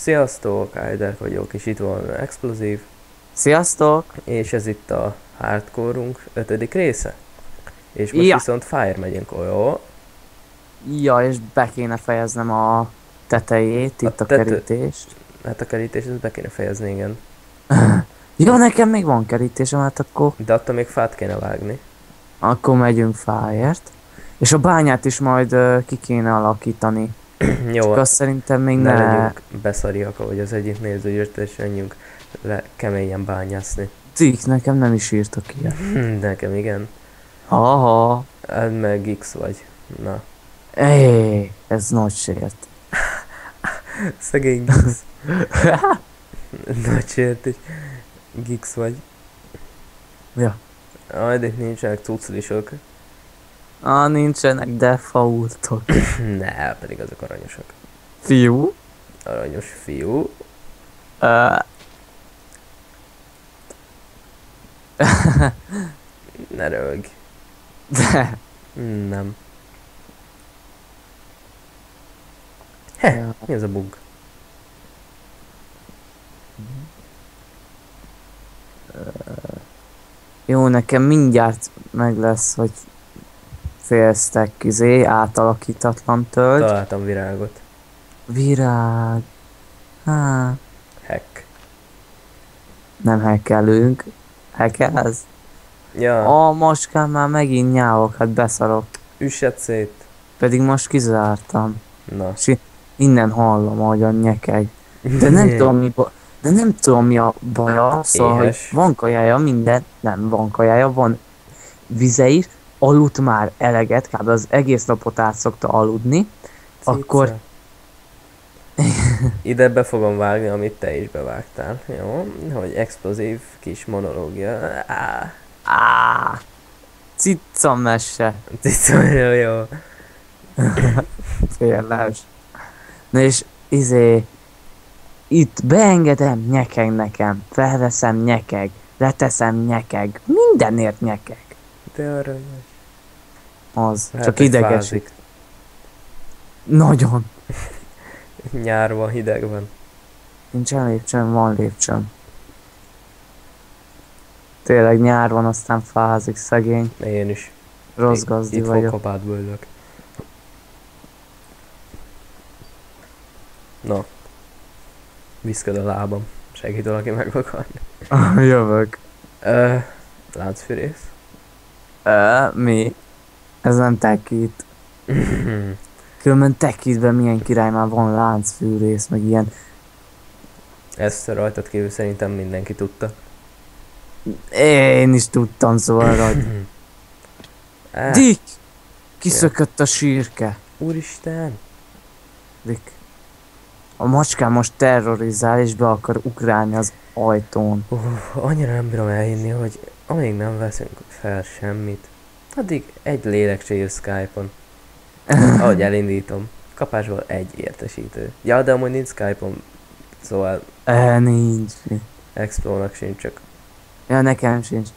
Sziasztok, Ájder vagyok, és itt van Explosive, Sziasztok! és ez itt a Hardcore-unk 5. része. És most Ja, viszont Fire megyünk, jó? ja, és be kéne fejeznem a tetejét, itt A a tető, kerítés. hát a kerítés, ezt be kéne fejezni, igen. Ja, nekem még van kerítésem, hát akkor, De attól még fát kéne vágni. akkor megyünk fájért. És a bányát is majd ki kéne alakítani. Jó, Csak azt szerintem még ne ne... legyünk beszariak, ahogy az egyik néző írt, és menjünk le keményen bányászni. Cikk, nekem nem is írtak ilyet. Nekem igen. Haha. Hát meg X vagy. Na, Ez nagy sért. szegény Gix. Nagy sértés. Gix vagy. Ja. Majd itt nincsenek cuclisok. Nincsenek defaultok. Ne, pedig azok aranyosak. Fiú. Aranyos fiú. Ö, Ne rög. De. Nem. He, Ja. mi ez a bug? Jó, nekem mindjárt meg lesz, hogy fél stack átalakítatlan tölgy. Találtam virágot. Virág. Há, Hack. nem hackelünk. Hackelsz? Ja, A macskám már megint nyávok, hát beszarok. üssed szét. Pedig most kizártam. Na. És innen hallom, ahogyan nyekeg. De nem tudom mi de nem tudom mi a baja, szóval, hogy Éhes. van kajája, minden, nem van kajája, van vize is, aludt már eleget, kb. Az egész napot át szokta aludni, akkor Ide be fogom vágni, amit te is bevágtál. Jó? Hogy explozív kis monológia. Áh, cica mese, Jó, jó. félles. Na és itt beengedem, nyekeg nekem, felveszem, nyekeg, leteszem, nyekeg, mindenért nyekeg. De aranyos. Az, Hát, csak hogy ideges. fázik. Nagyon. Nyár van, hideg van. Nincsen lépcsőm, van lépcsőm. Tényleg nyár van, aztán fázik, szegény. Én is. Rossz gazdi Itt vagyok. fokabátból ülök. Na. Viszked a lábam. Segít valaki megvakarni. Jövök. Láncfűrész. Mi? Ez nem tekít. Különben tekítben milyen király, már van láncfűrész, meg ilyen. Ezt rajtad kívül szerintem mindenki tudta. Én is tudtam, szóval hogy... Dick! Kiszökött a sírke. Úristen! Dick. A macskám most terrorizál és be akar ugrálni az ajtón. Annyira nem bírom elhinni, hogy amíg nem veszünk fel semmit, addig egy lélek se ír Skype-on. Ahogy elindítom. Kapásból egy értesítő. Ja, de amúgy nincs Skype-on, szóval Nincs. Explónak sincs, csak Ja, nekem sincs.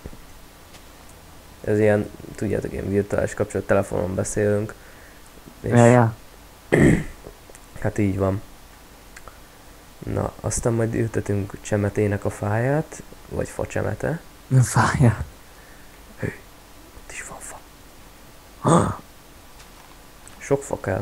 ez ilyen, tudjátok, ilyen virtuális kapcsolat, telefonon beszélünk. És Ja. hát így van. Na, aztán majd ültetünk csemetének a fáját, vagy facsemete. Fájja. Ott is van fa. Sok fa kell.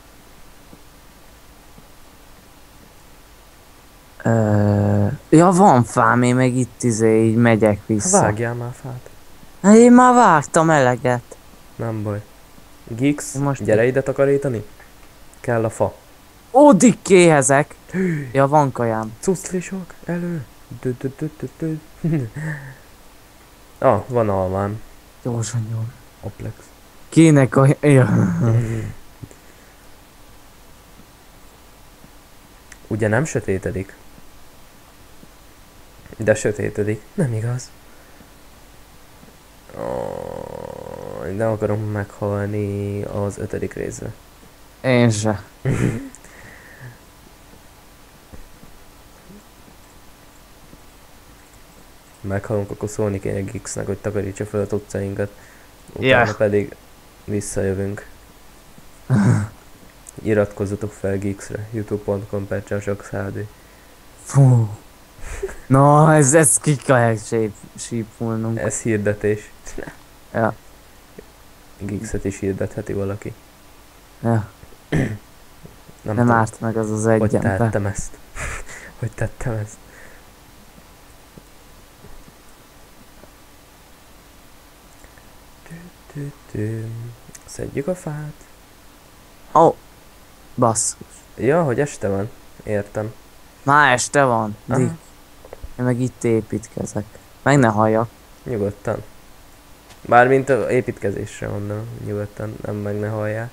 Ja, van fám, én meg itt így megyek vissza. Vágjál már fát. Én már vágtam eleget. Nem baj. Gix, Most gyere ide takarítani. Kell a fa. Ódig kéhezek. Ja, van kajám. Cuszlisok, elő. Van almám. Gyorsan, jó. Oplex. Kinek a... Ja. Ugye nem sötétedik? De sötétedik. Nem igaz. Nem akarom meghalni az 5. részre. Én se. Meghalunk, akkor szólni kéne Gixnek, hogy takarítsa fel a utcainkat. Utána pedig visszajövünk. Iratkozzatok fel Geeks-re, youtube.com/SoxHD. Fú. Na, ez ki kell sípulnunk. Ez hirdetés. Ja, Geeks-et is hirdetheti valaki. ja. Nem Nem tudom, árt meg az az hogy egy ember. tettem ezt. Hogy tettem ezt. Szedjük a fát. Ó, basszus. Ja, hogy este van. Értem. Már este van, Aha. Dick. Én meg itt építkezek. Meg ne halljak. Nyugodtan. Bármint a építkezésre mondom. Nyugodtan, nem meg ne halljál.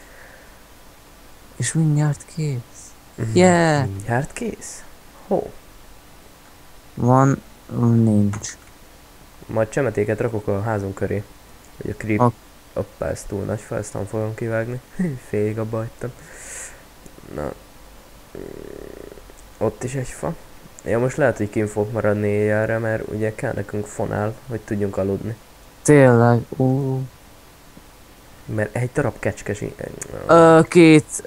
És mindjárt kész. Yeah. Mindjárt kész? Hó. Van, nincs. Majd csemetéket rakok a házunk köré. Hogy a creep... Ok. Hoppá, ez túl nagy fa, ezt nem fogom kivágni. Félig abba hagytam. Na. Ott is egy fa. Ja, most lehet, hogy kint fog maradni éjjelre, mert ugye kell nekünk fonál, hogy tudjunk aludni. Tényleg, Mert egy darab kecskesi... Két,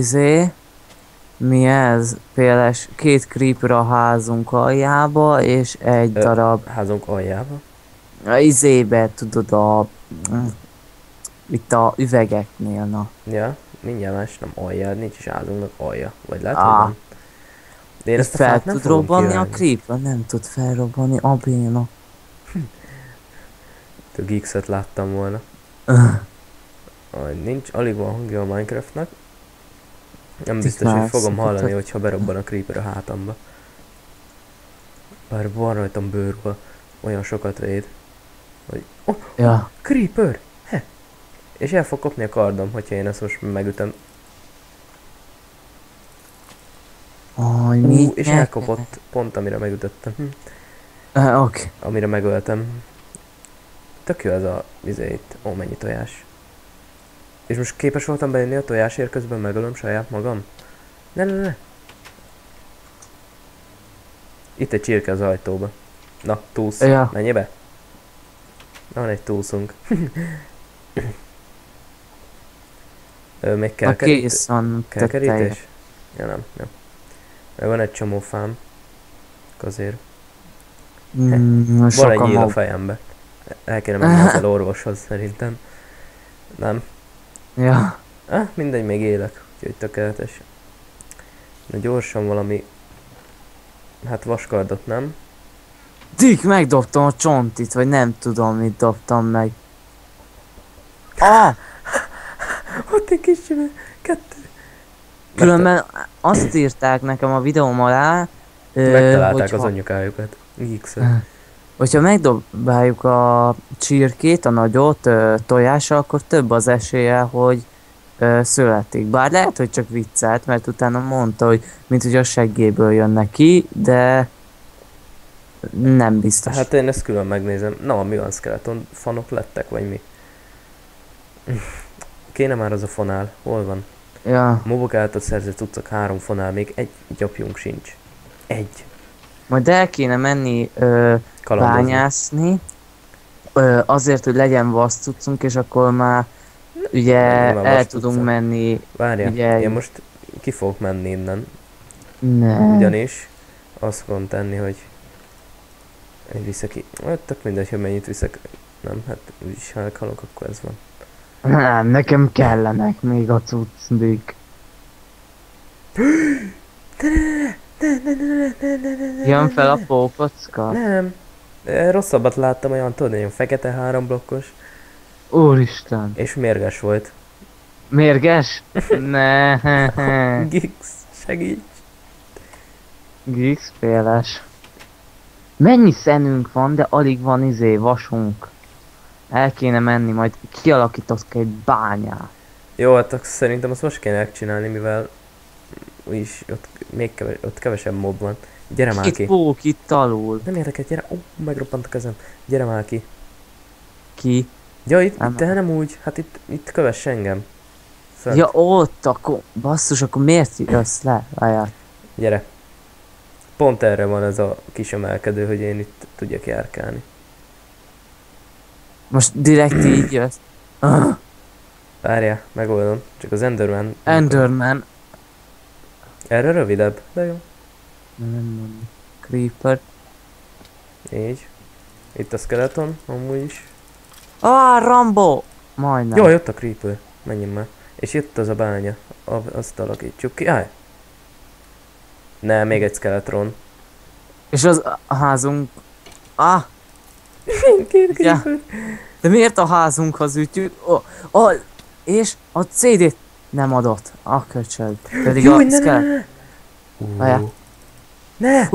mi ez? Például két creeper a házunk aljába, és egy darab Házunk aljába. tudod, itt a üvegeknél, na. Ja, mindjárt más, nem alja, nincs is házunknak alja. Vagy lehet, Ah. hogy van. De én És ezt a fát fel nem tud fogom robbanni a kivágni. creeper? Nem tud felrobbanni a béna. A Geeks-et láttam volna. Nincs, alig van hangja a Minecraftnak. Nem biztos, hogy már fogom szokott- hallani, hogyha berobban a creeper a hátamba. Bár van rajtam bőrruha, olyan sokat véd. Hogy... Oh, Ja. creeper! He! És el fog kopni a kardom, hogyha én ezt most megütöm. Mi? És elkopott pont amire megütöttem. Oké. Amire megöltem. Tök jó ez a itt. Ó, mennyi tojás. És most képes voltam bejönni a tojásért, közben megölöm saját magam? Ne. Itt egy csirke az ajtóba. Na, túsz. Ja. Menj be. Na, van egy túszunk. Még kell Na kész van, Kell tetteje. kerítés? Ja, nem. Meg van egy csomó fám. Azért. Van egy Sokan nyíl a mag... fejembe. El kéne menni ezzel orvoshoz szerintem. Nem. Ja. Mindegy, még élek. Úgyhogy tökéletes. Na gyorsan valami... Hát vaskardot nem. Dick, megdobtam a csontit, vagy nem tudom, mit dobtam meg. Ott egy kis csöve. 2. Különben azt írták nekem a videóm alá, Megtalálták az anyukájukat. Geeks-et. hogyha megdobáljuk a csirkét, a nagyot tojással, akkor több az esélye, hogy születik. Bár lehet, hogy csak viccelt, mert utána mondta, hogy mint hogy a seggéből jön ki, de nem biztos. Hát én ezt külön megnézem. Na, mi van, skeleton fanok lettek, vagy mi? Kéne már az a fonál. Hol van? Ja, Mobok által szerzett cuccok 3 fonál, még egy gyapjunk sincs. Egy. majd el kéne menni Kalandozni. bányászni, azért, hogy legyen vaszcuccunk, és akkor már ugye Nem, nem, el vaszcuccok. tudunk menni. Várjál, Ugye- én most ki fogok menni innen. Nem. Ugyanis azt fogom tenni, hogy viszek ki. Tök mindegy, hogy mennyit viszek. Nem, hát úgyis ha meghalok, akkor ez van. Nem, nekem kellenek még a cuccdik. Jön fel a pókocka? Nem. Rosszabbat láttam, olyan tudod, olyan fekete 3 blokkos, Úristen. és mérges volt. Mérges? Ne. Geeks, segíts! Geeks féles. Mennyi szenünk van, de alig van vasunk. El kéne menni, majd kialakítok egy bányát. Jó, hát akkor szerintem azt most kéne megcsinálni, mivel úgyis ott még ott kevesebb mob van. Gyere már Két ki! pók itt alul. Nem érdekel, gyere! Megroppant a kezem. Gyere már ki! Ki? Ja, itt Nem. de nem úgy, hát itt kövess engem. Fönt. Ja, ott, akkor basszus, akkor miért jössz le? Várjál. Gyere. Pont erre van ez a kis emelkedő, hogy én itt tudjak járkálni. Most direkt így jössz. Várjál, megoldom. Csak az Enderman... Enderman. Erre rövidebb, de jó. Nem mondom. Creeper. Így. Itt a skeleton, amúgy is. Rambo! Majdnem. Jó, jött a creeper. Menjünk már. És itt az a bánya. Azt alakítsuk ki. Állj! Ne, még egy skeletron. És az a házunk... Két Ja. creeper. De miért a házunkhoz ütjük? És a CD-t nem adott. A köcsög. Pedig Júj, a ne, skelet... ne, Várjál. ne.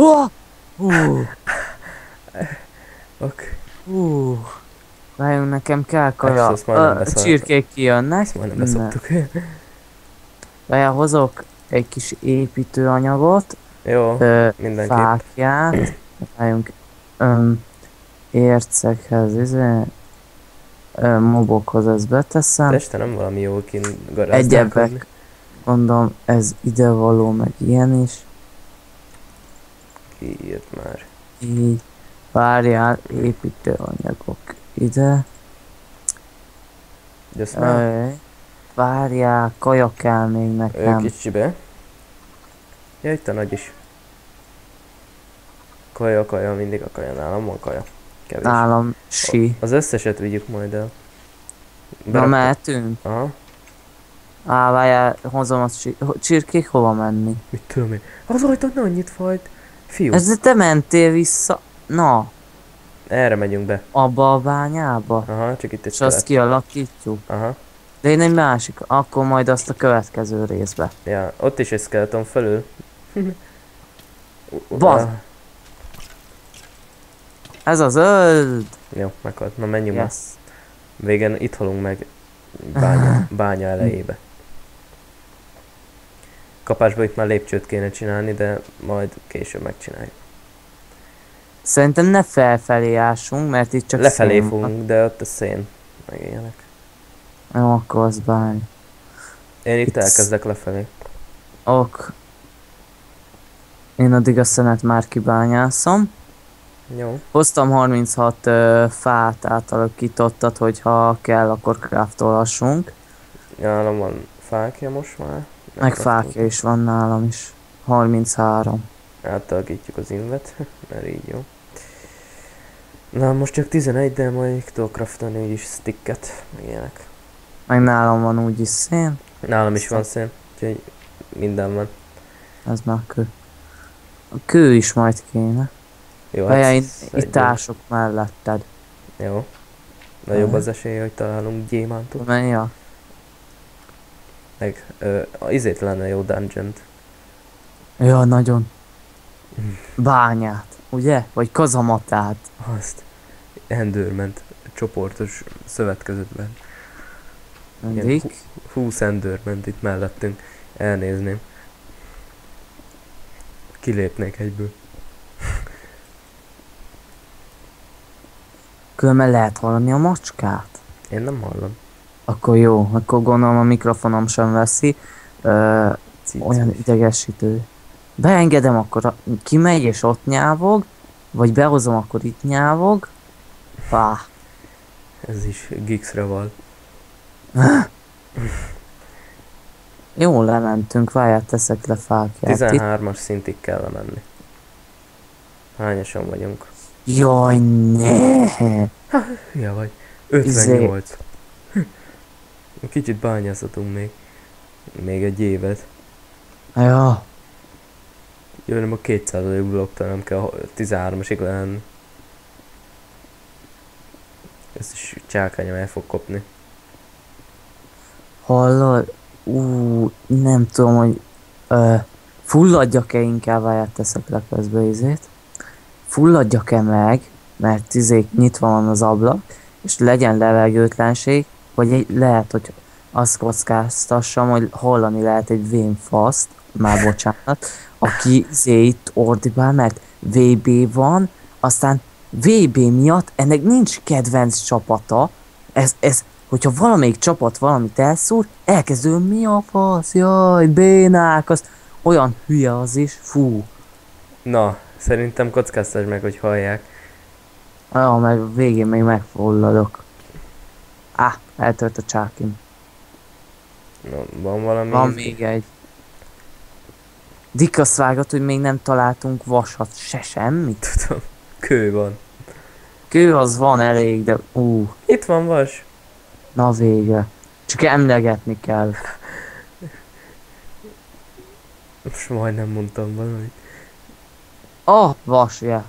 Ok. Várjunk, nekem kell kaja. Ezt majdnem A beszartam. csirkék kijönnek. Ezt majdnem beszoptuk. Várjál, hozok egy kis építőanyagot. Jó, mindenképp. Fákját. Várjunk. Ércekhez, mobokhoz ezt beteszem. De este nem valami jól Egyebek. garázdálkodni. Mondom, ez ide való, meg ilyen is. Ki írt már? Így. Várjál, építőanyagok ide. Just now. Várjál, kaja kell még nekem. Kicsibe. Ja, itt a nagy is. Kaja, mindig a kaja. Nálam van kaja. Kevés. Nálam si. Az összeset vigyük majd el. Na mehetünk? Aha. Várjál, hozom a csirkék hova menni? Mit tudom én? Az ajtón annyit fajt. Fiú, Ez te mentél vissza. Na, erre megyünk be. abba a bányába. Aha, csak itt egy És azt skelet. kialakítjuk. Aha. De én egy másik, akkor majd azt a következő részbe. Ja, ott is egy skeleton felül. Bazd! Ez a zöld! Jó, meghalt. Na menjünk Yes. yes. Végén itt halunk meg bánya elejébe. Kapásba itt már lépcsőt kéne csinálni, de majd később megcsináljuk. Szerintem ne felfelé ássunk, mert itt csak Lefelé szén van. fogunk, de ott a szén. Meg ilyenek. Jó, akkor az bány. Én itt Itt elkezdek lefelé. Ok. Én addig a szenet már kibányászom. Jó. Hoztam 36 fát átalakítottat, hogyha kell, akkor craftolhassunk. Nálam van fákja most már. Meg fákja is van nálam is. 33. Átalakítjuk az invet, mert így jó. Na most csak 11, de majd tudok craftolni úgyis sticket, meg ilyenek. Meg nálam van úgyis szén. Nálam is van szén, úgyhogy minden van. Ez már kő. A kő is majd kéne. Jó, Várjál, ez itt egy- ások melletted. Jó. Nagyobb az esélye, hogy találunk gyémántot. Menj a... Meg izét lenne jó dungeon-t. Ja, nagyon. Bányát, ugye? Vagy kazamatát. Azt. Enderment csoportos szövetkezetben. Mindig. 20 Enderment itt mellettünk. Elnézném. Kilépnék egyből. Különben lehet hallani a macskát. Én nem hallom. Akkor jó, akkor gondolom a mikrofonom sem veszi. Olyan idegesítő. Beengedem, akkor kimegy és ott nyávog. Vagy behozom, akkor itt nyávog. Ez is Gixre val. Jó, lementünk, várjál, teszek le fákját. Itt. 13-as szintig kell menni. Hányasan vagyunk? Jaj, ne! Hülye vagy. 58. Kicsit bányázhatunk még. Még egy évet. Ja, Jó, nem a 200. blokktól nem kell 13-asig lenni. Ezt is csákányom el fog kopni. hallod? Nem tudom, hogy fulladjak-e inkább, várjál, teszek le közbe izét. Fulladjak-e meg, mert nyitva van az ablak, és legyen levegőtlenség, vagy lehet, hogy azt kockáztassam, hogy hallani lehet egy vénfaszt, már bocsánat, aki itt ordibál, mert VB van, aztán VB miatt ennek nincs kedvenc csapata, hogyha valamelyik csapat valamit elszúr, elkezdő mi a fasz, jaj, bénák, az olyan hülye az is, fú. Na, szerintem kockáztass meg, hogy hallják. Meg végén még megfulladok. Eltört a csákim. No, van valami Van izgi? még egy. Dick azt vágott, hogy még nem találtunk vasat, se semmit. Tudom, kő van. Kő az van elég, de Itt van vas. na vége. Csak emlegetni kell. Most majdnem mondtam valamit. Vas, ja.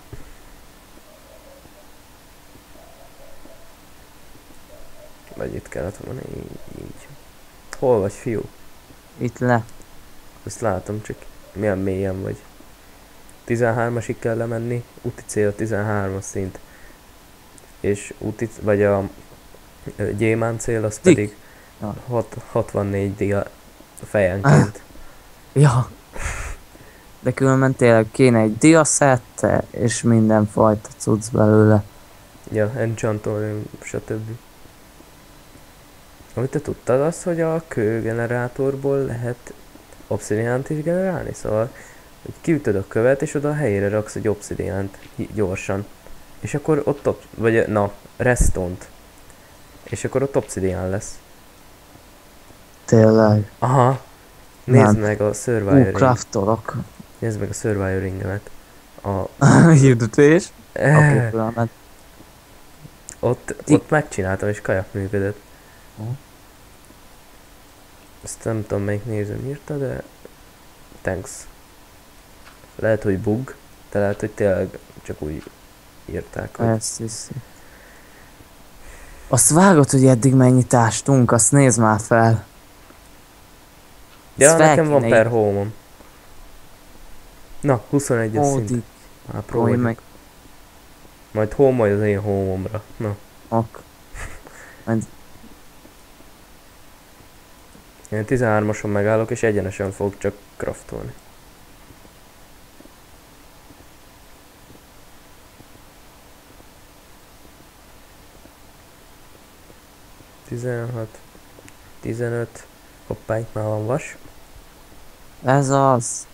Vagy itt kellett volna így. Hol vagy, fiú? Itt le. Ezt látom, csak milyen mélyen vagy. 13-asig kell lemenni, úti cél 13-as szint. És úti, vagy a gyémánt cél, az pedig Ja. 64 dia fejenként. Ja. De különben tényleg kéne egy diaszett, és mindenfajta cucc belőle. Ja, enchantorium, stb. Amit te tudtad az, hogy a kőgenerátorból lehet obszidiánt is generálni? Szóval, hogy kiütöd a követ, és oda a helyére raksz egy obszidiánt gyorsan. És akkor ott, vagy na, redstone-t. És akkor ott obszidián lesz. Tényleg. Aha. Nézd Nem. meg a survivoring. Craftolok. Nézd meg a survivoringemet. Hirdetés. Oké, különben. Ott megcsináltam, és kajak működött. Ezt nem tudom, melyik nézőm írta, de thanks. Lehet, hogy bug, de lehet, hogy tényleg csak úgy írták. Hogy... Ezt hiszi. Azt vágod, hogy eddig mennyit ástunk, azt nézd már fel. Ja, Ezt fel nekem van kéne per home-om. Na, 21-es szint. Ódik. Már Hogy próbáljuk. meg. Majd home majd az én home-omra. Na. Ok. Én 13-ason megállok, és egyenesen fogok csak craftolni. Tizenhat, 15, hoppá, itt már van vas. Ez az.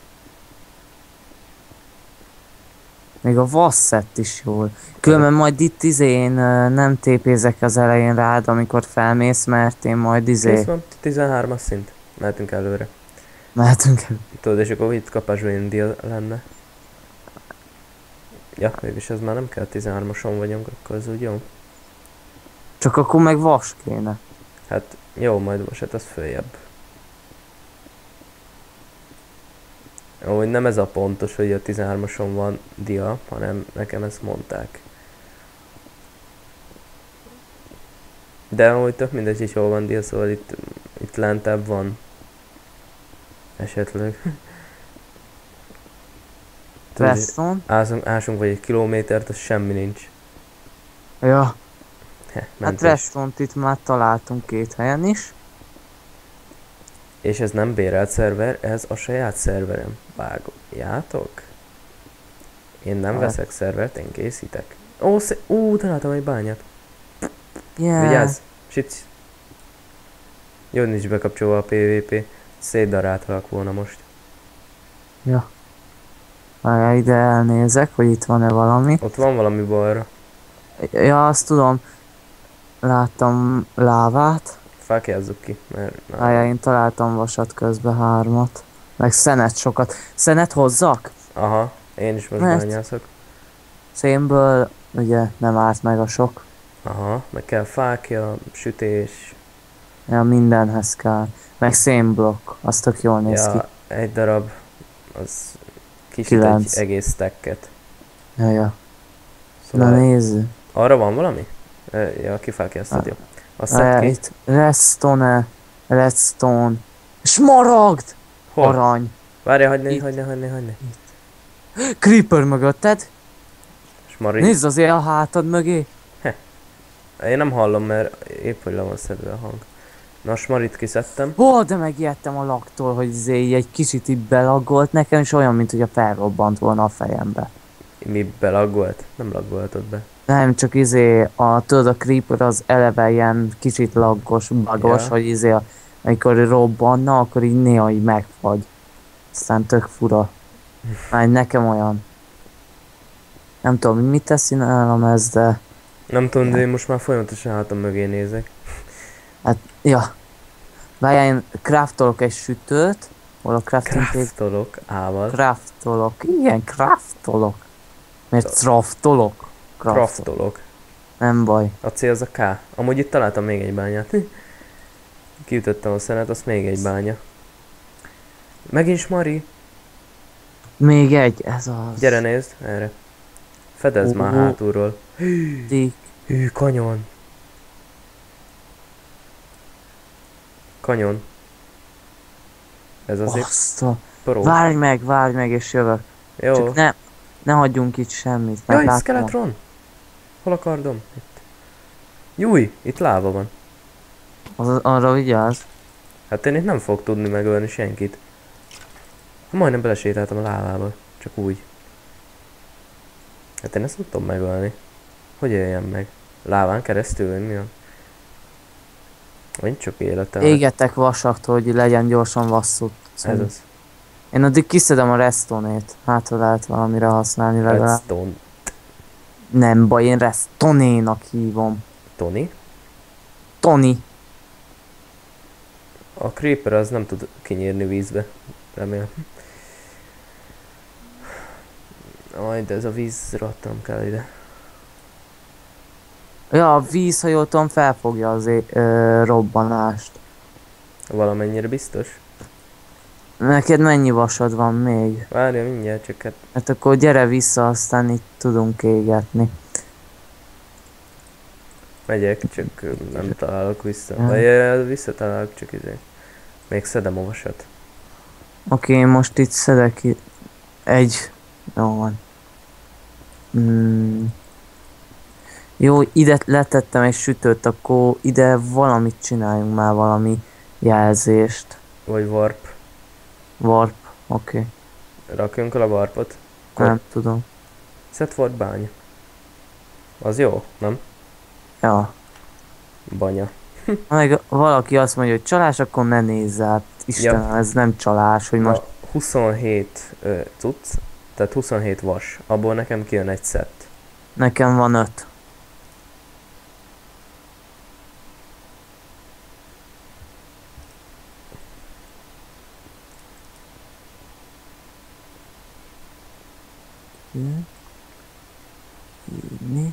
Még a vasszett is jól. Különben majd itt én nem tépézek az elején rád, amikor felmész, mert én majd Kész van, 13-as szint. Mehetünk előre. mehetünk el. Tudod, és akkor itt kapásban India lenne. Ja, mégis ez már nem kell, 13-ason vagyunk, akkor az úgy jó. Csak akkor meg vas kéne. Hát jó, majd most hát az följebb. Jó, hogy nem ez a pontos, hogy a 13-ason van dia, hanem nekem ezt mondták. De amúgy tök mindegy, hogy hol van dia, szóval itt lentebb van. Esetleg. Tudod, Redstone? ásunk vagy egy kilométert, az semmi nincs. Ja. Hát Mentés. redstone-t itt már találtunk 2 helyen is. És ez nem bérelt szerver, ez a saját szerverem. Vágjátok? Én nem Hát. veszek szervert, én készítek. Találtam egy bányát. Yeah. Vigyázz! Sic! Jó, nincs bekapcsolva a PvP. Szétdaráltalak volna most. Ja. Várjál, ide elnézek, hogy itt van-e valami. Ott van valami balra. Ja, azt tudom. Láttam lávát. Fákjázzuk ki, mert... Várjál, én találtam vasat közben 3. Meg szenet sokat. Szenet hozzak? Aha, én is most Mert- bányászok. Szénből ugye nem árt meg a sok. Aha, meg kell fákja, sütés. Ja, mindenhez kell. Meg szénblokk, az tök jól néz ki. Ja, egy darab, az kicsit 9. egy egész stacket. Ja. Szóval Na nézd. arra van valami? Ja, kifákjáztad, jó. Azt szed ki. Itt redstone. Smaragd! Hol? Arany. Várja, Itt. hagyni. Creeper mögötted. Smarit. Nézd azért a hátad mögé. Én nem hallom, mert épp hogy le van szedve a hang. Na, smarit kiszedtem. De megijedtem a lagtól, hogy így egy kicsit így belaggolt nekem, és olyan, mint hogy a felrobbant volna a fejembe. Mi belaggolt? Nem laggoltad be. Nem, csak tudod, a creeper az eleve ilyen kicsit laggos, bagos, Ja. hogy amikor robbanna, akkor így néha így megfagy. Aztán tök fura. Nekem olyan. Nem tudom, hogy mit teszi nálam ez, de... Nem tudom, de én most már folyamatosan hátam mögé nézek. Hát, ja. Várjál, én craftolok egy sütőt. Hol a crafting table? Craftolok ával. Craftolok. Igen, craftolok. Miért craftolok? Craftolok. Nem baj. A C az a K. Amúgy itt találtam még egy bányát. Kiütöttem a szenet, az még egy bánya. Megint Mari. Még egy, ez az. Gyere nézd, erre. Fedezd már hátulról. Dick. Hű, kanyon. Kanyon. Ez azért Baszta. pró. Várj meg, és jövök. Jó. Csak ne hagyjunk itt semmit. Jaj, látom. Skeletron! Hol a kardom? Itt. Júj, itt láva van. Arra vigyázz. Hát én itt nem fog tudni megölni senkit. Majdnem belesétáltam a lávába. Csak úgy. Hát én ezt nem tudom megölni. Hogy éljem meg? Láván keresztül, vagy mi a? Vagy csak életem. Égetek vasat, hogy legyen gyorsan vasszút. Ez az. Én addig kiszedem a restonét. Hát, ha lehet valamire használni legalább. Redstone. Nem baj, én restonénak hívom. Tony. Tony. A creeper az nem tud kinyírni vízbe. Remélem. Aj, de ez a víz rottam kell ide. Ja, a víz, ha jól tudom, felfogja az robbanást. Valamennyire biztos. Neked mennyi vasad van még? Várja mindjárt, csak hát Hát akkor gyere vissza, aztán itt tudunk égetni. megyek, csak nem találok vissza. Ja. Vagy visszatalálok, csak izé. Még szedem a vasat. Oké, én most itt szedek egy... Jó van. Jó, ide letettem egy sütőt, akkor ide valamit csináljunk már, valami jelzést. Vagy warp. Warp, oké. Rakjunk el a warpot. Nem tudom. Set warp bánya. Az jó, nem? Ja. Banya. Ha meg valaki azt mondja, hogy csalás, akkor ne nézz át. Istenem, ez nem csalás, hogy most... A 27 cucc, tehát 27 vas. Abból nekem kijön egy set. Nekem van 5. Írni.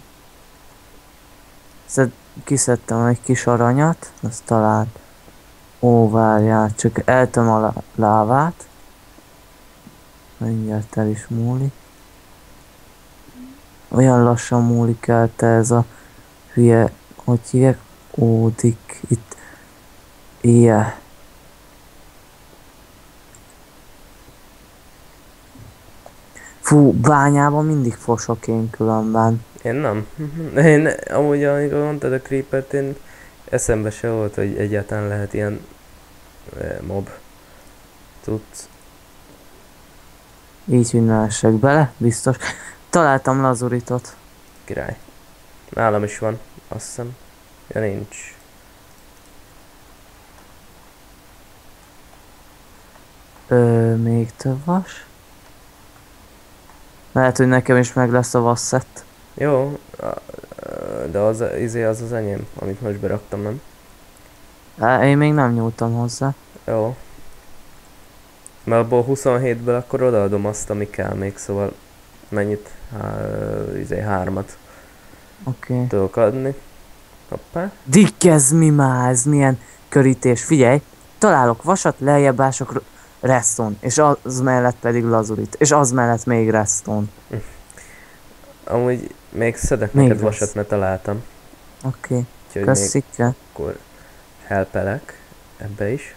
Kiszedtem egy kis aranyat, azt talált. Ó, várjál, csak eltöm a lávát. Mindjárt el is múlik. Olyan lassan múlik el, te ez a hülye, hogy hívják? Ódik itt. Ilyen. Fú, bányában mindig fosok én különben. Én nem. Én amúgy, amikor mondtad a creepert, én eszembe se volt, hogy egyáltalán lehet ilyen mob. Tudsz. Így, hogy ne essek bele, biztos. Találtam lazuritot. Király. Nálam is van, azt hiszem. Ja, nincs. Még több vas? Lehet, hogy nekem is meg lesz a vasszett. Jó, de az az enyém, amit most beraktam, nem? Én még nem nyúltam hozzá. Jó. Mert abból 27-ből akkor odaadom azt, ami kell még, szóval mennyit? 3-at Oké. tudok adni. Hoppá. Dick, ez mi már? Ez milyen körítés? Figyelj, találok vasat, lejjebb ások redstone, és az mellett pedig lazurit, és az mellett még redstone. Amúgy még szedek Még neked lesz. vasat, mert találtam. Oké, Úgyhogy még köszike. akkor helpelek ebbe is.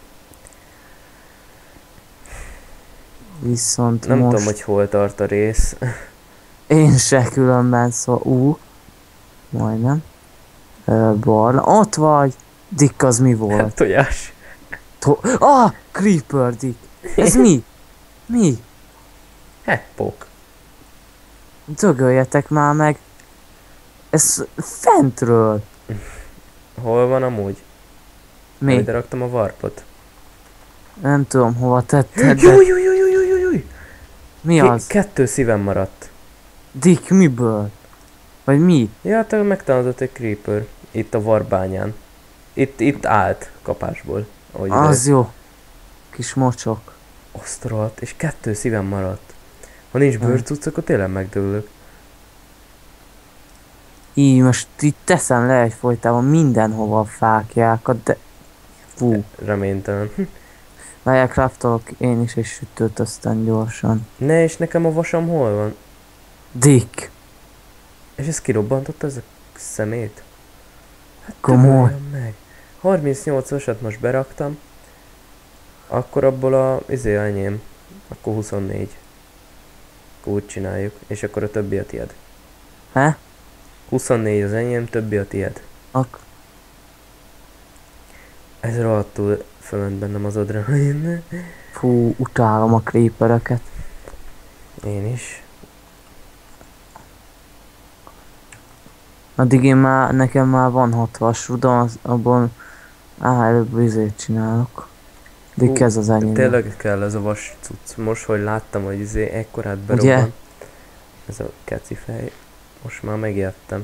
Viszont Nem most... tudom, hogy hol tart a rész. Én se különben, szóval... Majdnem. Barna. Ott vagy! Dick, az mi volt? Tojás. Creeper, Dick! Ez mi? Mi? Heppok. Dögöljetek már meg! Ez fentről! Hol van amúgy? Mi? Ide raktam a warpot. Nem tudom hova tetted, de... Júj, júj, júj, júj, júj, júj. Mi az? 2 szívem maradt. Dick, miből? Vagy mi? Ja, te megtámadott egy creeper. Itt a warbányán. Itt állt kapásból. Ahogy Az jó. Kis mocsok. osztrolt, és 2 szívem maradt. Ha nincs bőrcuc, akkor tényleg megdőlök. Így most itt teszem le egyfolytában mindenhova a fákjákat, de... Fú. Reménytelen. Várjál, craftolok én is egy sütőt aztán gyorsan. Ne, és nekem a vasam hol van? Dick. És ez kirobbantott ez a szemét? Hát Komoly. tömöljem meg. 38 vasat most beraktam. Akkor abból enyém. Akkor 24. Akkor úgy csináljuk. És akkor a többi a tied. He? 24 az enyém, többi a tied. Ez rohadtul fölment bennem az adrenalin. Fú, utálom a creepereket. Én is. Addig nekem már van 6 vasrudom, abból előbb vizét csinálok. Dick ez az enyém. Tényleg kell ez a vas cucc. Most, hogy láttam, hogy ekkorát berobban. Ez a keci fej. Most már megijedtem.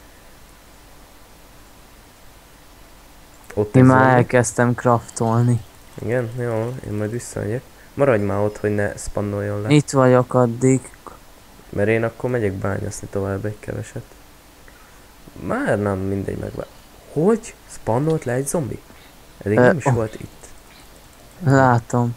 Ott Én már elkezdtem craftolni. Igen? Jó, én majd visszamegyek. Maradj már ott, hogy ne spannoljon le. Itt vagyok addig. Mert én akkor megyek bányászni tovább egy keveset. Már nem mindegy meg. Hogy? Spannolt le egy zombi? Eddig nem is volt itt. Látom.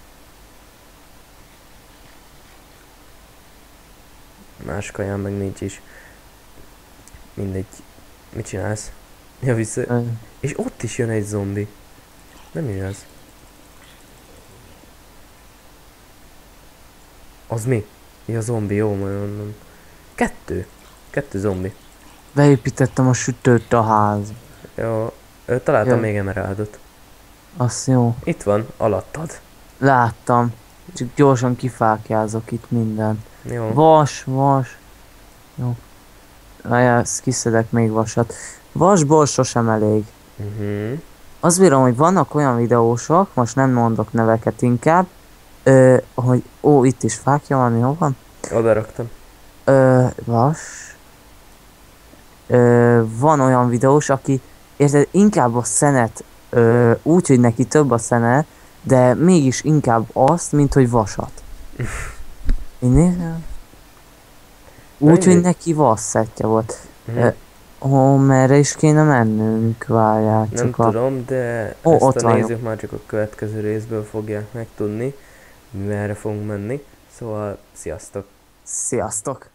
Más kaján meg nincs is. Mindegy. Mit csinálsz? Ja, vissza. És ott is jön egy zombi. Nem igaz. Az mi? Ja, zombi, jó, majd mondom. 2 zombi. Beépítettem a sütőt a ház. Jó, találtam még emeraldot. Az jó. Itt van, alattad. Láttam. Csak gyorsan kifákjázok itt mindent. Jó. Vas. Jó. Várjál, kiszedek még vasat. Vasból sosem elég. Azt bírom, hogy vannak olyan videósok, most nem mondok neveket inkább, hogy itt is fákja van, hol van? Oda raktam. Vas. Van olyan videós, aki érted, inkább a szenet, úgy, hogy neki több a szene, de mégis inkább azt, mint hogy vasat. Én nézem. Úgy, hogy neki vasszettje volt. Merre is kéne mennünk, várjál. Nem tudom, de ezt a nézők már csak a következő részből fogják megtudni, merre fogunk menni. Szóval, sziasztok! Sziasztok!